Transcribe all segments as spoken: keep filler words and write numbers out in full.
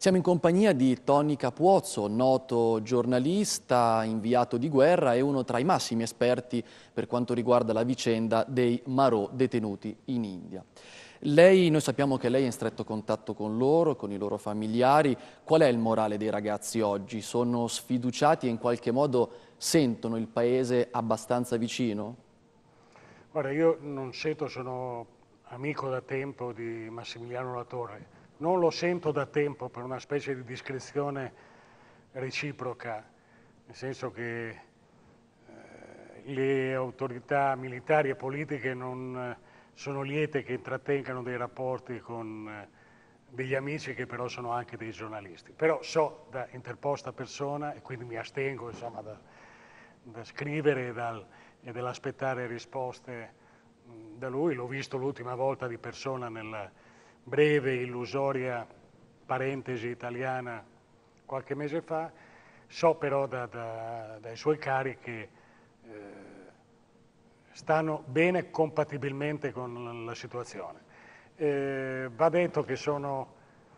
Siamo in compagnia di Tony Capuozzo, noto giornalista, inviato di guerra e uno tra i massimi esperti per quanto riguarda la vicenda dei Marò detenuti in India. Lei, noi sappiamo che lei è in stretto contatto con loro, con i loro familiari. Qual è il morale dei ragazzi oggi? Sono sfiduciati e in qualche modo sentono il paese abbastanza vicino? Guarda, io non sento, sono amico da tempo di Massimiliano Latorre, non lo sento da tempo per una specie di discrezione reciproca, nel senso che eh, le autorità militari e politiche non eh, sono liete che intrattengano dei rapporti con eh, degli amici che però sono anche dei giornalisti. Però so da interposta persona, e quindi mi astengo insomma, da, da scrivere e, dal, e dall'aspettare risposte mh, da lui. L'ho visto l'ultima volta di persona nella breve, illusoria parentesi italiana qualche mese fa. So però da, da, dai suoi cari che eh, stanno bene compatibilmente con la situazione. Eh, va detto che sono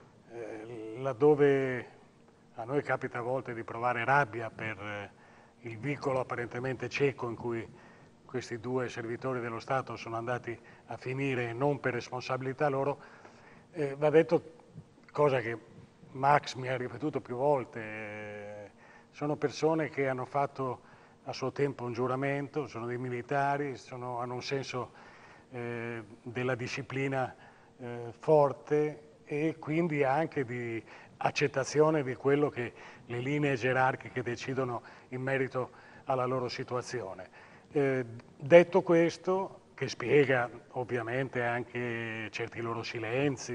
eh, laddove a noi capita a volte di provare rabbia per eh, il vicolo apparentemente cieco in cui questi due servitori dello Stato sono andati a finire non per responsabilità loro, eh, va detto, cosa che Max mi ha ripetuto più volte, eh, sono persone che hanno fatto a suo tempo un giuramento, sono dei militari, sono, hanno un senso eh, della disciplina eh, forte e quindi anche di accettazione di quello che le linee gerarchiche decidono in merito alla loro situazione. Eh, detto questo, che spiega ovviamente anche certi loro silenzi,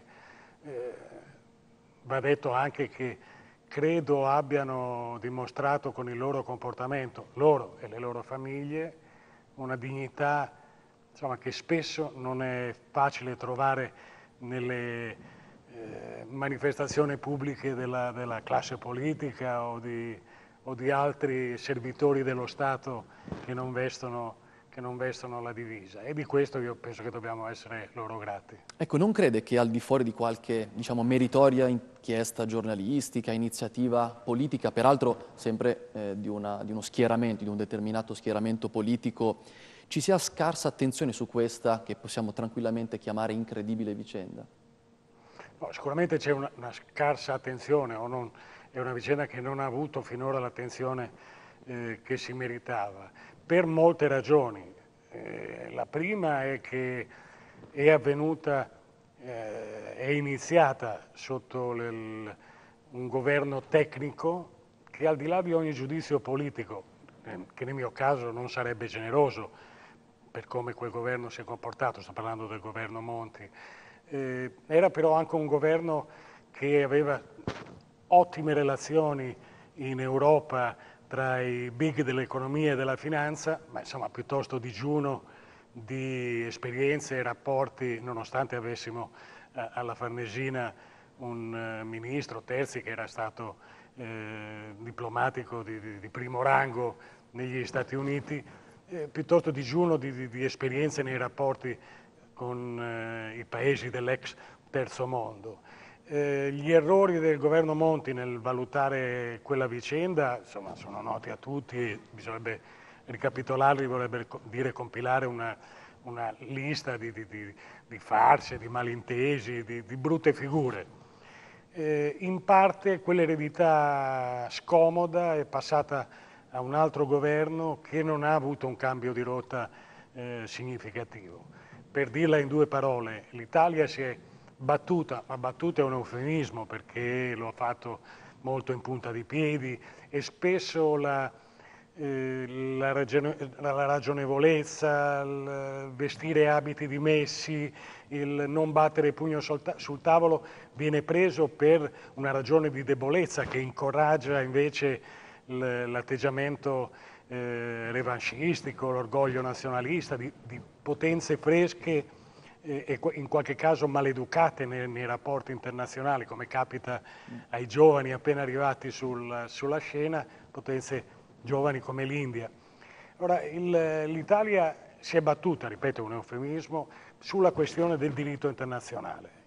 eh, va detto anche che credo abbiano dimostrato con il loro comportamento, loro e le loro famiglie, una dignità insomma, che spesso non è facile trovare nelle eh, manifestazioni pubbliche della, della classe politica o di, o di altri servitori dello Stato che non vestono che non vestono la divisa, e di questo io penso che dobbiamo essere loro grati. Ecco, non crede che al di fuori di qualche, diciamo, meritoria inchiesta giornalistica, iniziativa politica, peraltro sempre eh, di, una, di uno schieramento, di un determinato schieramento politico, ci sia scarsa attenzione su questa che possiamo tranquillamente chiamare incredibile vicenda? No, sicuramente c'è una, una scarsa attenzione, o non, è una vicenda che non ha avuto finora l'attenzione eh, che si meritava, per molte ragioni. Eh, la prima è che è avvenuta, eh, è iniziata sotto il, un governo tecnico che al di là di ogni giudizio politico, eh, che nel mio caso non sarebbe generoso per come quel governo si è comportato, sto parlando del governo Monti, eh, era però anche un governo che aveva ottime relazioni in Europa tra i big dell'economia e della finanza, ma insomma piuttosto digiuno di esperienze e rapporti, nonostante avessimo eh, alla Farnesina un eh, ministro, Terzi, che era stato eh, diplomatico di, di, di primo rango negli Stati Uniti, eh, piuttosto digiuno di, di, di esperienze nei rapporti con eh, i paesi dell'ex terzo mondo. Eh, gli errori del governo Monti nel valutare quella vicenda insomma, sono noti a tutti, e bisognerebbe ricapitolarli, vorrebbe dire compilare una, una lista di, di, di, di farse, di malintesi, di, di brutte figure. Eh, in parte quell'eredità scomoda è passata a un altro governo che non ha avuto un cambio di rotta eh, significativo. Per dirla in due parole, l'Italia si è battuta, ma battuta è un eufemismo perché lo ha fatto molto in punta di piedi, e spesso la, eh, la, ragione, la ragionevolezza, il vestire abiti dimessi, il non battere pugno sul tavolo viene preso per una ragione di debolezza che incoraggia invece l'atteggiamento eh, revanscistico, l'orgoglio nazionalista di, di potenze fresche eh, e in qualche caso maleducate nei, nei rapporti internazionali, come capita ai giovani appena arrivati sul, sulla scena, potenze giovani come l'India. Ora, l'Italia si è battuta, ripeto, è un eufemismo, sulla questione del diritto internazionale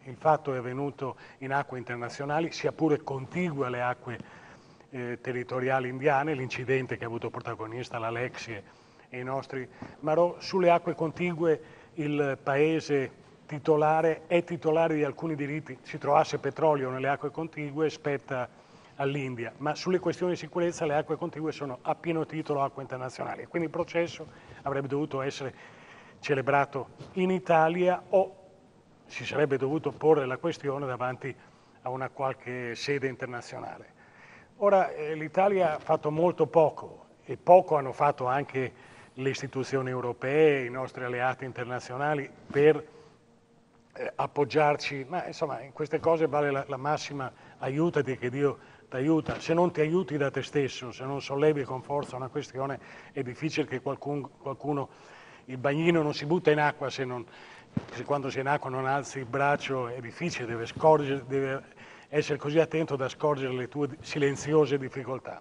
il fatto è avvenuto in acque internazionali, sia pure contigue alle acque eh, territoriali indiane, l'incidente che ha avuto protagonista l'Alexie e i nostri Marò. Sulle acque contigue il paese titolare è titolare di alcuni diritti, si trovasse petrolio nelle acque contigue spetta all'India, ma sulle questioni di sicurezza le acque contigue sono a pieno titolo acque internazionali, quindi il processo avrebbe dovuto essere celebrato in Italia o si sarebbe dovuto porre la questione davanti a una qualche sede internazionale. Ora eh, l'Italia ha fatto molto poco e poco hanno fatto anche le istituzioni europee, i nostri alleati internazionali per eh, appoggiarci, ma insomma in queste cose vale la, la massima aiutati che Dio ti aiuta, se non ti aiuti da te stesso, se non sollevi con forza una questione è difficile che qualcuno, qualcuno il bagnino non si butta in acqua se, non, se quando sei in acqua non alzi il braccio, è difficile, deve, scorgere, deve essere così attento da scorgere le tue silenziose difficoltà.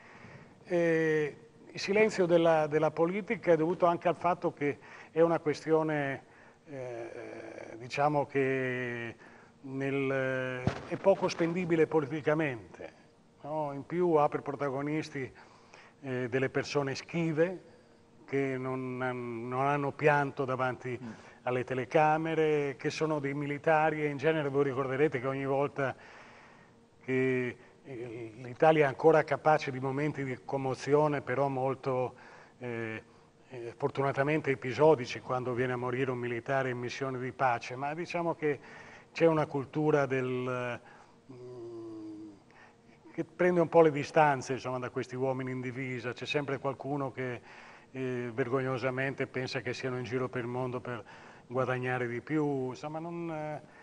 E il silenzio della, della politica è dovuto anche al fatto che è una questione, eh, diciamo che nel, è poco spendibile politicamente, no? In più ha per protagonisti eh, delle persone schive che non, non hanno pianto davanti alle telecamere, che sono dei militari e in genere voi ricorderete che ogni volta che l'Italia è ancora capace di momenti di commozione, però molto eh, eh, fortunatamente episodici, quando viene a morire un militare in missione di pace, ma diciamo che c'è una cultura del, mm, che prende un po' le distanze insomma, da questi uomini in divisa, c'è sempre qualcuno che eh, vergognosamente pensa che siano in giro per il mondo per guadagnare di più, insomma non... Eh,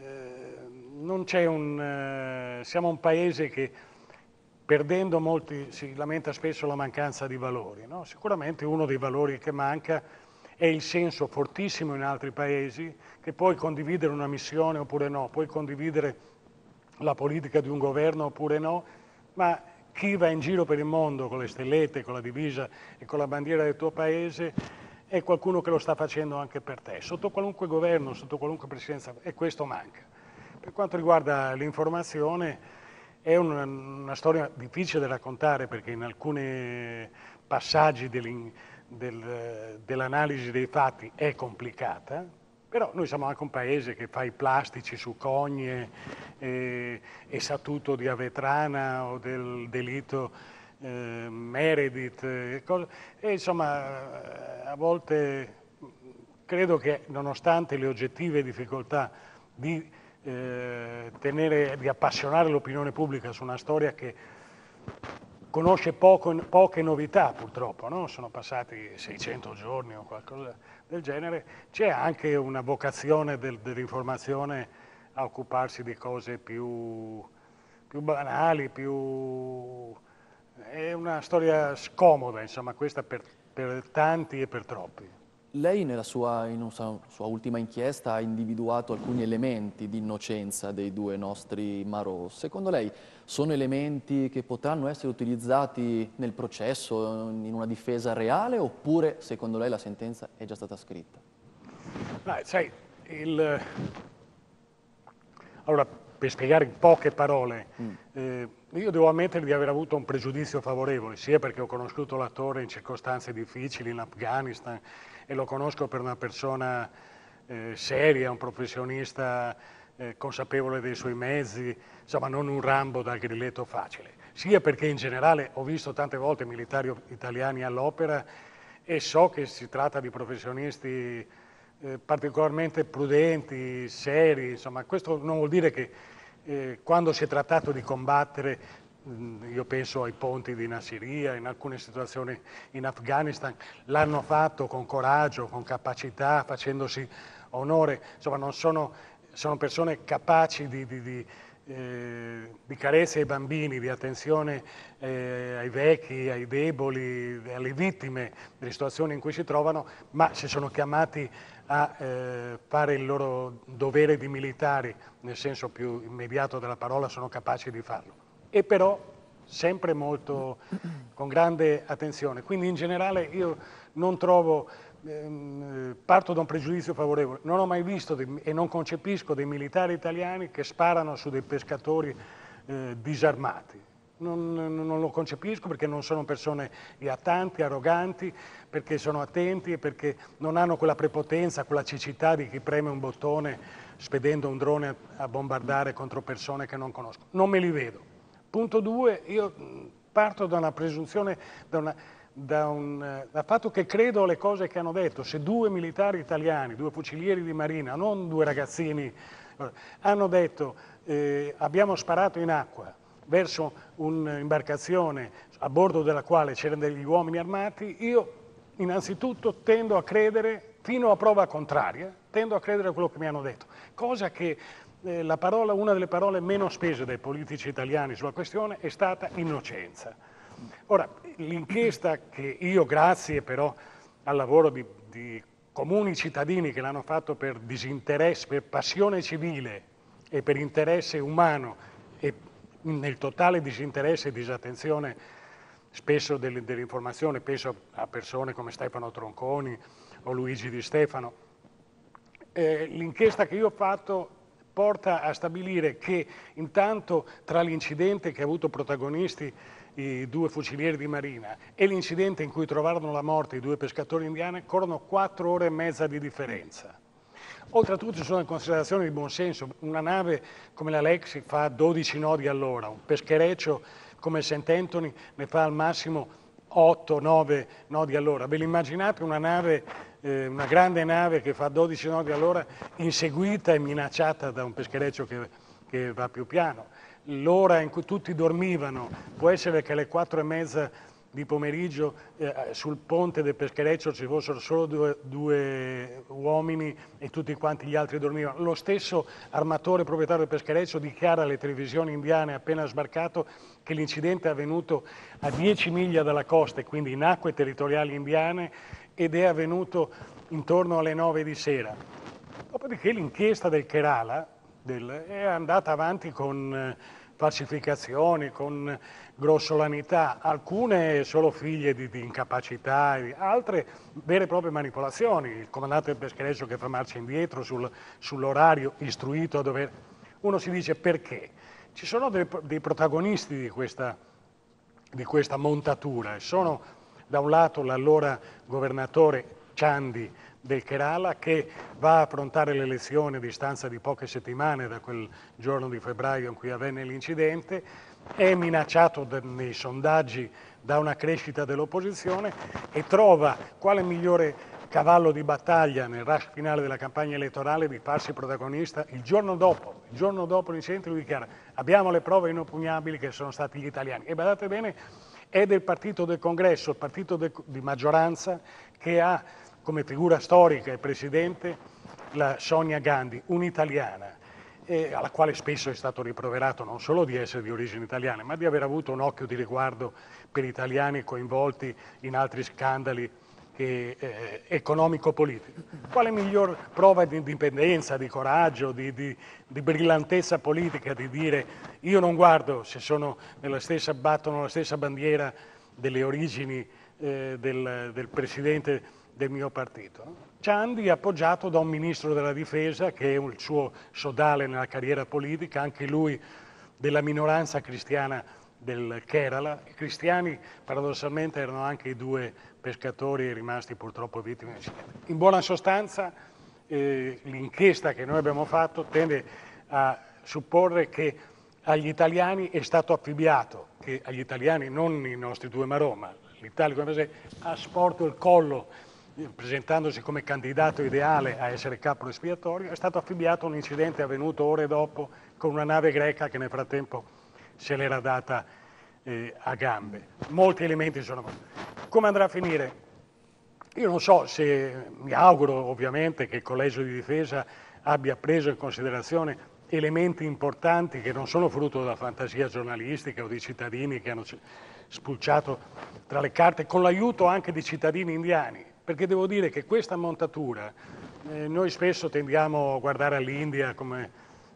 non c'è un... Eh, siamo un paese che perdendo molti si lamenta spesso la mancanza di valori, no? Sicuramente uno dei valori che manca è il senso fortissimo in altri paesi che puoi condividere una missione oppure no, puoi condividere la politica di un governo oppure no, ma chi va in giro per il mondo con le stellette, con la divisa e con la bandiera del tuo paese è qualcuno che lo sta facendo anche per te, sotto qualunque governo, sotto qualunque presidenza, e questo manca. Per quanto riguarda l'informazione, è una, una storia difficile da raccontare perché in alcuni passaggi del, del, dell'analisi dei fatti è complicata, però noi siamo anche un paese che fa i plastici su Cogne e, e Statuto di Avetrana o del delitto Eh, Meredith e, cose, e insomma a volte credo che nonostante le oggettive difficoltà di eh, tenere, di appassionare l'opinione pubblica su una storia che conosce poco, poche novità purtroppo, no? Sono passati seicento giorni o qualcosa del genere, c'è anche una vocazione del, dell'informazione a occuparsi di cose più, più banali, più... È una storia scomoda, insomma, questa per, per tanti e per troppi. Lei nella sua, in una sua ultima inchiesta ha individuato alcuni elementi di innocenza dei due nostri Marò. Secondo lei sono elementi che potranno essere utilizzati nel processo, in una difesa reale, oppure secondo lei la sentenza è già stata scritta? Ah, sai, il... Allora, per spiegare in poche parole, mm. eh, io devo ammettere di aver avuto un pregiudizio favorevole, sia perché ho conosciuto l'attore in circostanze difficili in Afghanistan e lo conosco per una persona eh, seria, un professionista eh, consapevole dei suoi mezzi, insomma non un Rambo dal grilletto facile, sia perché in generale ho visto tante volte militari italiani all'opera e so che si tratta di professionisti eh, particolarmente prudenti, seri, insomma questo non vuol dire che Eh, quando si è trattato di combattere, mh, io penso ai ponti di Nassiriya, in alcune situazioni in Afghanistan, l'hanno fatto con coraggio, con capacità, facendosi onore, insomma non sono, sono persone capaci di, di, di, eh, di carezze ai bambini, di attenzione eh, ai vecchi, ai deboli, alle vittime delle situazioni in cui si trovano, ma se sono chiamati a eh, fare il loro dovere di militari, nel senso più immediato della parola, sono capaci di farlo. E però sempre molto, con grande attenzione. Quindi in generale io non trovo ehm, parto da un pregiudizio favorevole, non ho mai visto dei, e non concepisco dei militari italiani che sparano su dei pescatori eh, disarmati. Non, non lo concepisco perché non sono persone iattanti, arroganti, perché sono attenti e perché non hanno quella prepotenza, quella cecità di chi preme un bottone spedendo un drone a bombardare contro persone che non conosco. Non me li vedo. Punto due, io parto da una presunzione, da, una, da un dal fatto che credo alle cose che hanno detto. Se due militari italiani, due fucilieri di marina, non due ragazzini, hanno detto eh, abbiamo sparato in acqua verso un'imbarcazione a bordo della quale c'erano degli uomini armati, io innanzitutto tendo a credere, fino a prova contraria, tendo a credere a quello che mi hanno detto, cosa che eh, la parola, una delle parole meno spese dai politici italiani sulla questione è stata innocenza. Ora, l'inchiesta che io, grazie però al lavoro di, di comuni cittadini che l'hanno fatto per disinteresse, per passione civile e per interesse umano e nel totale disinteresse e disattenzione spesso dell'informazione, penso a persone come Stefano Tronconi o Luigi Di Stefano. Eh, l'inchiesta che io ho fatto porta a stabilire che intanto tra l'incidente che ha avuto protagonisti i due fucilieri di marina e l'incidente in cui trovarono la morte i due pescatori indiani corrono quattro ore e mezza di differenza. Oltretutto ci sono considerazioni di buonsenso, una nave come la Lexi fa dodici nodi all'ora, un peschereccio come il Saint Anthony ne fa al massimo otto nove nodi all'ora. Ve l'immaginate una nave, eh, una grande nave che fa dodici nodi all'ora inseguita e minacciata da un peschereccio che, che va più piano? L'ora in cui tutti dormivano può essere che alle quattro e mezza di pomeriggio eh, sul ponte del peschereccio ci fossero solo due, due uomini e tutti quanti gli altri dormivano. Lo stesso armatore proprietario del peschereccio dichiara alle televisioni indiane appena sbarcato che l'incidente è avvenuto a dieci miglia dalla costa e quindi in acque territoriali indiane ed è avvenuto intorno alle nove di sera. Dopodiché l'inchiesta del Kerala del, è andata avanti con eh, falsificazioni, con grossolanità, alcune solo figlie di, di incapacità, altre vere e proprie manipolazioni. Il comandante del peschereccio che fa marcia indietro sul, sull'orario istruito a dover... Uno si dice perché? Ci sono dei, dei protagonisti di questa, di questa montatura e sono da un lato l'allora governatore Ciandi del Kerala che va a affrontare le elezioni a distanza di poche settimane da quel giorno di febbraio in cui avvenne l'incidente, è minacciato nei sondaggi da una crescita dell'opposizione e trova quale migliore cavallo di battaglia nel rush finale della campagna elettorale di farsi protagonista il giorno dopo, il giorno dopo l'incidente lui dichiara abbiamo le prove inoppugnabili che sono stati gli italiani e badate bene è del partito del congresso, il partito de, di maggioranza che ha come figura storica e presidente la Sonia Gandhi, un'italiana, eh, alla quale spesso è stato riproverato non solo di essere di origine italiana, ma di aver avuto un occhio di riguardo per italiani coinvolti in altri scandali eh, eh, economico-politici. Quale miglior prova di indipendenza, di coraggio, di, di, di brillantezza politica di dire io non guardo se sono nella stessa, battono la stessa bandiera delle origini eh, del, del presidente del mio partito. No? Ciandi è appoggiato da un ministro della difesa che è il suo sodale nella carriera politica, anche lui della minoranza cristiana del Kerala. I cristiani paradossalmente erano anche i due pescatori rimasti purtroppo vittime dell'incidente. In buona sostanza eh, l'inchiesta che noi abbiamo fatto tende a supporre che agli italiani è stato affibbiato, che agli italiani, non i nostri due Marò, ma l'Italia come paese, ha sporto il collo presentandosi come candidato ideale a essere capo espiatorio, è stato affibbiato un incidente avvenuto ore dopo con una nave greca che nel frattempo se l'era data eh, a gambe. Molti elementi sono... Come andrà a finire? Io non so se, mi auguro ovviamente che il Collegio di Difesa abbia preso in considerazione elementi importanti che non sono frutto della fantasia giornalistica o di cittadini che hanno spulciato tra le carte, con l'aiuto anche di cittadini indiani. Perché devo dire che questa montatura, eh, noi spesso tendiamo a guardare all'India come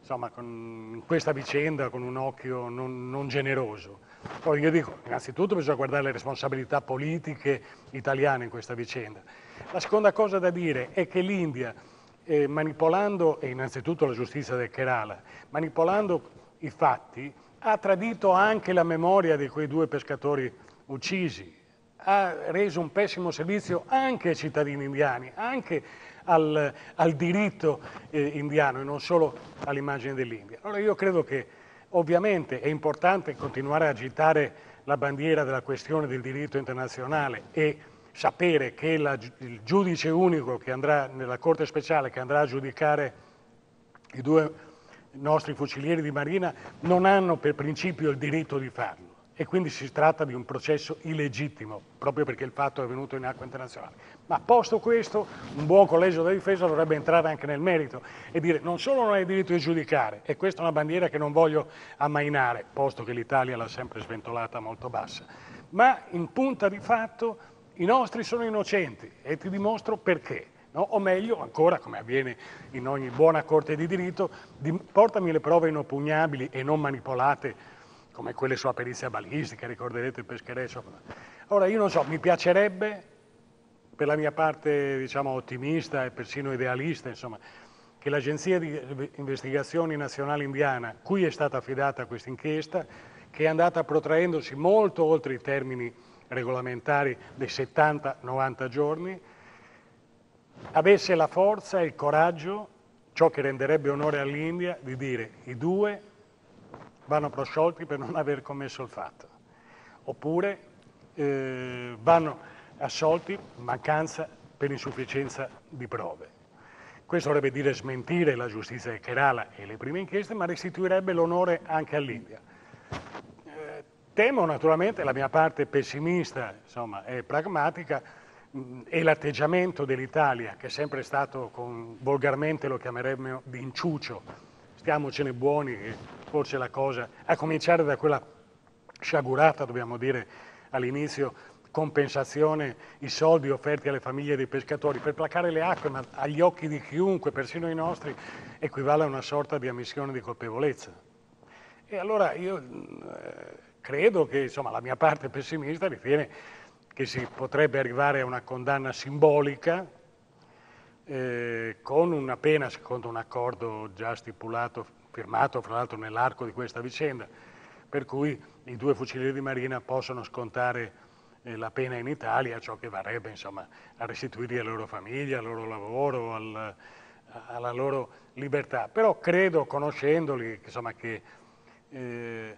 insomma, con questa vicenda con un occhio non, non generoso. Poi io dico, innanzitutto bisogna guardare le responsabilità politiche italiane in questa vicenda. La seconda cosa da dire è che l'India, eh, manipolando, e innanzitutto la giustizia del Kerala, manipolando i fatti, ha tradito anche la memoria di quei due pescatori uccisi, ha reso un pessimo servizio anche ai cittadini indiani, anche al, al diritto eh, indiano e non solo all'immagine dell'India. Allora io credo che ovviamente è importante continuare a agitare la bandiera della questione del diritto internazionale e sapere che la, il giudice unico che andrà nella Corte Speciale, che andrà a giudicare i due nostri fucilieri di marina, non hanno per principio il diritto di farlo. E quindi si tratta di un processo illegittimo, proprio perché il fatto è avvenuto in acque internazionali. Ma posto questo, un buon collegio della difesa dovrebbe entrare anche nel merito e dire non solo non hai diritto di giudicare, e questa è una bandiera che non voglio ammainare, posto che l'Italia l'ha sempre sventolata molto bassa, ma in punta di fatto i nostri sono innocenti e ti dimostro perché. No? O meglio, ancora, come avviene in ogni buona corte di diritto, di, portami le prove inoppugnabili e non manipolate come quelle sulla perizia balistica, ricorderete il peschereccio. Ora io non so, mi piacerebbe, per la mia parte diciamo ottimista e persino idealista, insomma, che l'Agenzia di Investigazioni Nazionale Indiana, cui è stata affidata questa inchiesta, che è andata protraendosi molto oltre i termini regolamentari dei settanta novanta giorni, avesse la forza e il coraggio, ciò che renderebbe onore all'India, di dire i due vanno prosciolti per non aver commesso il fatto, oppure eh, vanno assolti in mancanza per insufficienza di prove. Questo vorrebbe dire smentire la giustizia del Kerala e le prime inchieste, ma restituirebbe l'onore anche all'India. Eh, temo naturalmente, la mia parte pessimista insomma, e pragmatica, mh, è l'atteggiamento dell'Italia, che è sempre stato, con, volgarmente lo chiameremmo, di inciucio, stiamocene buoni, che forse la cosa, a cominciare da quella sciagurata, dobbiamo dire, all'inizio, compensazione, i soldi offerti alle famiglie dei pescatori per placare le acque, ma agli occhi di chiunque, persino i nostri, equivale a una sorta di ammissione di colpevolezza. E allora io eh, credo che, insomma, la mia parte pessimista ritiene che si potrebbe arrivare a una condanna simbolica eh, con una pena, secondo un accordo già stipulato, firmato fra l'altro nell'arco di questa vicenda, per cui i due fucilieri di marina possono scontare eh, la pena in Italia, ciò che varrebbe insomma, a restituirli alle loro famiglie, al loro lavoro, al, alla loro libertà. Però credo, conoscendoli, insomma, che eh,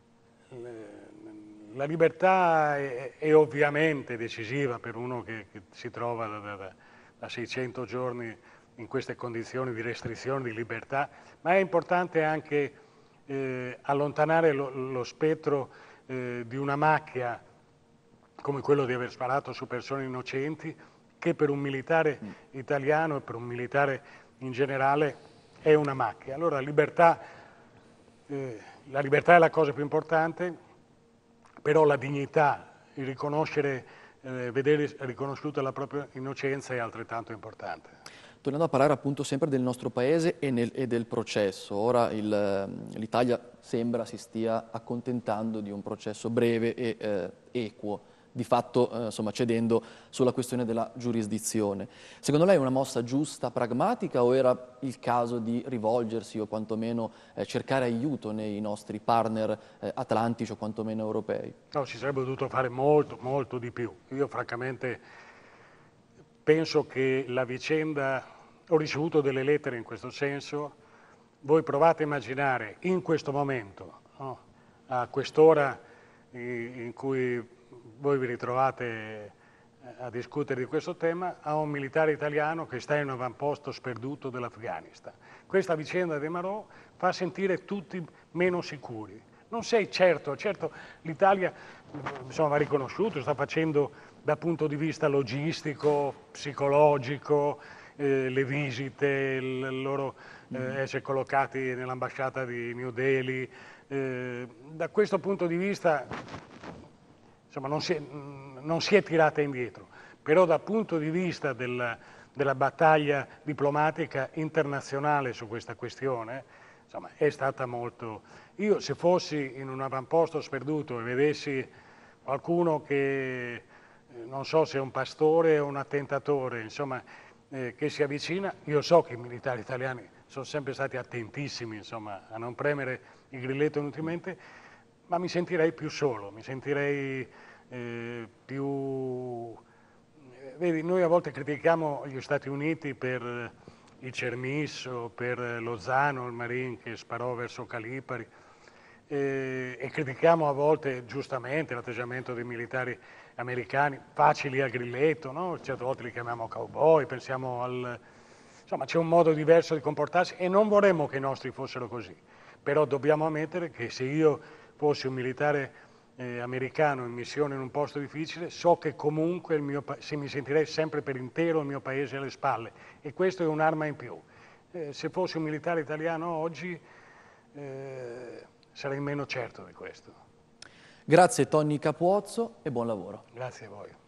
la libertà è, è ovviamente decisiva per uno che, che si trova da, da, da seicento giorni in queste condizioni di restrizione di libertà, ma è importante anche eh, allontanare lo, lo spettro eh, di una macchia come quello di aver sparato su persone innocenti, che per un militare italiano e per un militare in generale è una macchia. Allora la libertà, eh, la libertà è la cosa più importante, però la dignità, il riconoscere, eh, vedere riconosciuta la propria innocenza è altrettanto importante. Tornando a parlare appunto sempre del nostro paese e, nel, e del processo, ora l'Italia sembra si stia accontentando di un processo breve e eh, equo, di fatto eh, insomma, cedendo sulla questione della giurisdizione. Secondo lei è una mossa giusta, pragmatica, o era il caso di rivolgersi o quantomeno eh, cercare aiuto nei nostri partner eh, atlantici o quantomeno europei? No, si sarebbe dovuto fare molto, molto di più. Io francamente penso che la vicenda, ho ricevuto delle lettere in questo senso, voi provate a immaginare in questo momento, no, a quest'ora in cui voi vi ritrovate a discutere di questo tema, a un militare italiano che sta in un avamposto sperduto dell'Afghanistan. Questa vicenda di Marò fa sentire tutti meno sicuri. Non sei certo, certo l'Italia insomma, va riconosciuto, sta facendo dal punto di vista logistico, psicologico, eh, le visite, il loro eh, essere collocati nell'ambasciata di New Delhi. Eh, da questo punto di vista insomma, non, si è, non si è tirata indietro, però dal punto di vista della, della battaglia diplomatica internazionale su questa questione, insomma, è stata molto... Io se fossi in un avamposto sperduto e vedessi qualcuno che, eh, non so se è un pastore o un attentatore, insomma, eh, che si avvicina, io so che i militari italiani sono sempre stati attentissimi, insomma, a non premere il grilletto inutilmente, ma mi sentirei più solo, mi sentirei eh, più... Vedi, noi a volte critichiamo gli Stati Uniti per il Cermisso, per Lozano, il Marine che sparò verso Calipari, eh, e critichiamo a volte giustamente l'atteggiamento dei militari americani, facili al grilletto, no? Certe volte li chiamiamo cowboy, pensiamo al... Insomma, c'è un modo diverso di comportarsi e non vorremmo che i nostri fossero così, però dobbiamo ammettere che se io fossi un militare eh, americano in missione in un posto difficile, so che comunque il mio, se mi sentirei sempre per intero il mio paese alle spalle e questo è un'arma in più. Eh, se fossi un militare italiano oggi eh, sarei meno certo di questo. Grazie Tonni Capuozzo e buon lavoro. Grazie a voi.